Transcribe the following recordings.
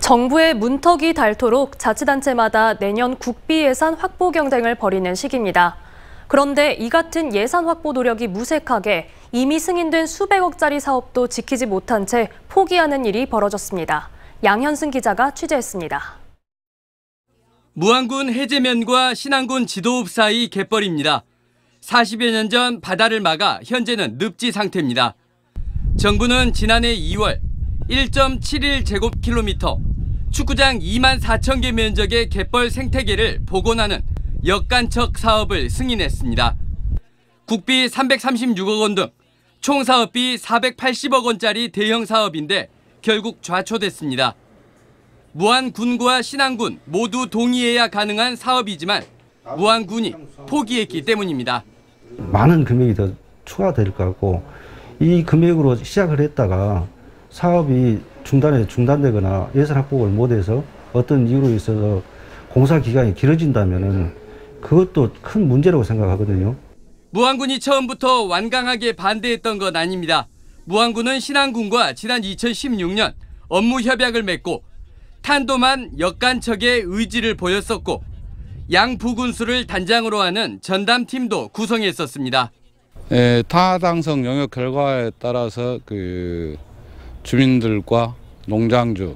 정부의 문턱이 닳도록 자치단체마다 내년 국비 예산 확보 경쟁을 벌이는 시기입니다. 그런데 이 같은 예산 확보 노력이 무색하게 이미 승인된 수백억짜리 사업도 지키지 못한 채 포기하는 일이 벌어졌습니다. 양현승 기자가 취재했습니다. 무안군 해제면과 신안군 지도읍 사이 갯벌입니다. 40여 년 전 바다를 막아 현재는 늪지 상태입니다. 정부는 지난해 2월 1.71제곱킬로미터, 축구장 2만 4천 개 면적의 갯벌 생태계를 복원하는 역간척 사업을 승인했습니다. 국비 336억 원 등 총 사업비 480억 원짜리 대형 사업인데 결국 좌초됐습니다. 무안군과 신안군 모두 동의해야 가능한 사업이지만 무안군이 포기했기 때문입니다. 많은 금액이 더 추가될 것 같고 이 금액으로 시작을 했다가 사업이 중단되거나 예산 확보를 못해서 어떤 이유로 있어서 공사 기간이 길어진다면 그것도 큰 문제라고 생각하거든요. 무안군이 처음부터 완강하게 반대했던 건 아닙니다. 무안군은 신안군과 지난 2016년 업무 협약을 맺고 탄도만 역간척의 의지를 보였었고 양부군수를 단장으로 하는 전담팀도 구성했었습니다. 타당성 영역 결과에 따라서 주민들과 농장주,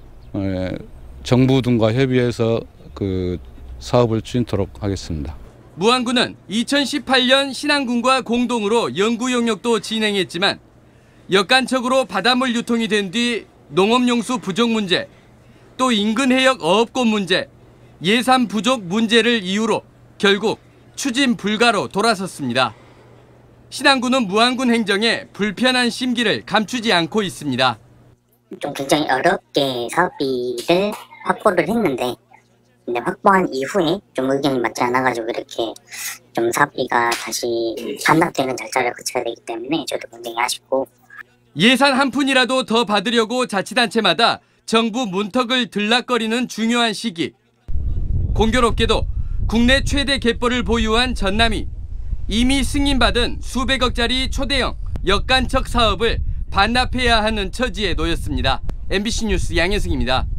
정부 등과 협의해서 사업을 추진토록 하겠습니다. 무안군은 2018년 신안군과 공동으로 연구 용역도 진행했지만 역간척으로 바닷물 유통이 된 뒤 농업용수 부족 문제, 또 인근 해역 어업권 문제, 예산 부족 문제를 이유로 결국 추진 불가로 돌아섰습니다. 신안군은 무안군 행정에 불편한 심기를 감추지 않고 있습니다. 좀 굉장히 어렵게 사업비를 확보를 했는데 근데 확보한 이후에 좀 의견이 맞지 않아가지고 이렇게 좀 사업비가 다시 반납되는 절차를 거쳐야 되기 때문에 저도 굉장히 아쉽고 예산 한 푼이라도 더 받으려고 자치단체마다 정부 문턱을 들락거리는 중요한 시기. 공교롭게도 국내 최대 갯벌을 보유한 전남이 이미 승인받은 수백억짜리 초대형 역간척 사업을 반납해야 하는 처지에 놓였습니다. MBC 뉴스 양현승입니다.